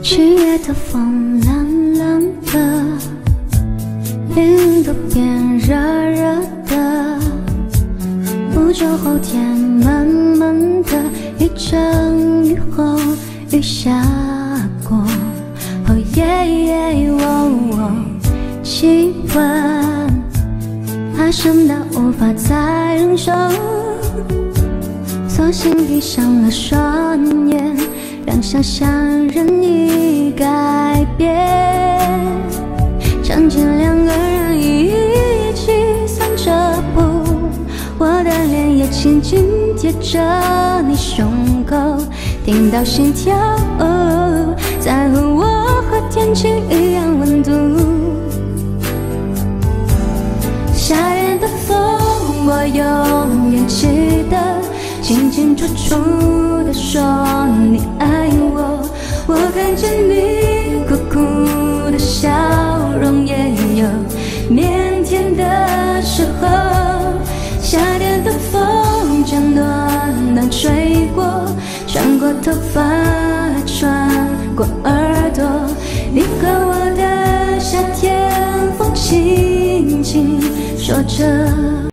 七月的风冷冷的，云都变热热的，不久后天闷闷的，一阵雨后雨下过，哦耶，气温爬升到无法再忍受，索性闭上了双眼，让想象任意改变。场景两个人一起散着步，我的脸也紧紧贴着你胸口，听到心跳，在乎我和天气一样温度。夏天的风，我永远记得，清清楚楚地说你爱我。我看见你苦苦的笑容，也有腼腆的时候。夏天的风将暖暖吹过，穿过头发